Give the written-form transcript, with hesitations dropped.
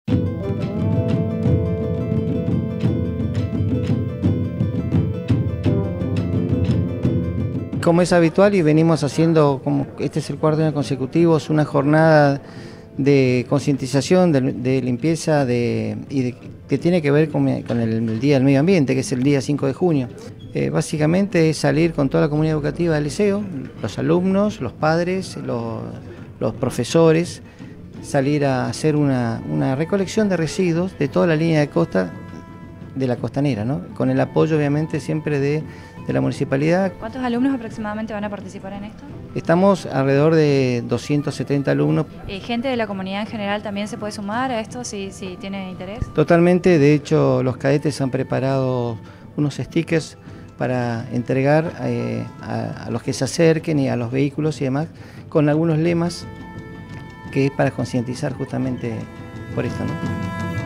Como es habitual y venimos haciendo, como este es el cuarto año consecutivo, es una jornada de concientización, de limpieza que tiene que ver con el Día del Medio Ambiente, que es el día 5 de junio. Básicamente es salir con toda la comunidad educativa del liceo, los alumnos, los padres, los profesores, salir a hacer una recolección de residuos de toda la línea de costa de la costanera, ¿no? Con el apoyo obviamente siempre de la municipalidad. ¿Cuántos alumnos aproximadamente van a participar en esto? Estamos alrededor de 270 alumnos. ¿Gente de la comunidad en general también se puede sumar a esto si tiene interés? Totalmente, de hecho los cadetes han preparado unos stickers para entregar a los que se acerquen y a los vehículos y demás, con algunos lemas que es para concientizar justamente por esto, ¿no?